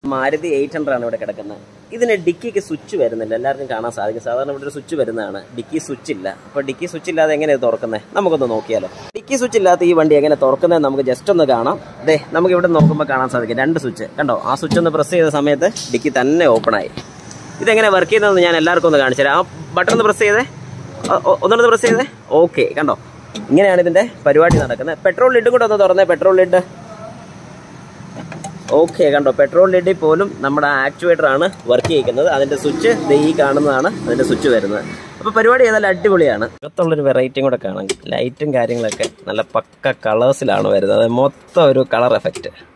മാരുതി 800 ആണ് ഇവിടെ കിടക്കുന്നത്. ഇതിന് ഡിക്കിക്ക് സ്വിച്ച് വരുന്നില്ല. എല്ലാവർക്കും കാണാൻ സാധിക്കും. സാധാരണ ഇവിടെ ഒരു സ്വിച്ച് വരുന്നതാണ്. ഡിക്കി സ്വിച്ച് ഇല്ല. അപ്പോൾ ഡിക്കി സ്വിച്ച് ഇല്ലാതെ എങ്ങനെയാണ് തുറക്കുന്നത്? നമുക്കൊന്ന് നോക്കിയാലോ. ഡിക്കി സ്വിച്ച് ഇല്ലാത്ത ഈ വണ്ടി എങ്ങനെ തുറക്കുന്നത് നമുക്ക് ജസ്റ്റ് ഒന്ന് കാണാം. അതെ, നമുക്ക് ഇവിടെ നോക്കുമ്പോൾ കാണാൻ സാധിക്കും 2 സ്വിച്ച് കണ്ടോ. ആ സ്വിച്ച് ഒന്ന് പ്രസ് ചെയ്ത സമയത്ത് ഡിക്കി തന്നെ ഓപ്പൺ ആയി. ഇതെങ്ങനെ വർക്ക് ചെയ്യുന്നതെന്ന് ഞാൻ എല്ലാവർക്കും ഒന്ന് കാണിച്ചു തരാം. ആ ബട്ടൺ ഒന്ന് പ്രസ് ചെയ്തേ, ഒന്നുകൂടെ പ്രസ് ചെയ്തേ. ഓക്കെ, കണ്ടോ, ഇങ്ങനെയാണ് ഇതിൻ്റെ പരിപാടി നടക്കുന്നത്. പെട്രോൾ ലിഡും കൂടെ ഒന്ന് തുറന്നേ. പെട്രോൾ ലിഡ് ഓക്കെ, കണ്ടോ, പെട്രോൾ ലിഡിൽ പോലും നമ്മുടെ ആക്ച്വേറ്റർ ആണ് വർക്ക് ചെയ്യിക്കുന്നത്. അതിൻ്റെ സ്വിച്ച് ഈ കാണുന്നതാണ് അതിൻ്റെ സ്വിച്ച് വരുന്നത്. അപ്പോൾ പരിപാടി ഏതായാലും അടിപൊളിയാണ്. അകത്തുള്ളൊരു വെറൈറ്റിയും കൂടെ കാണാം. ലൈറ്റും കാര്യങ്ങളൊക്കെ നല്ല പക്ക കളേഴ്സിലാണ് വരുന്നത്. മൊത്തം ഒരു കളർ എഫക്റ്റ്.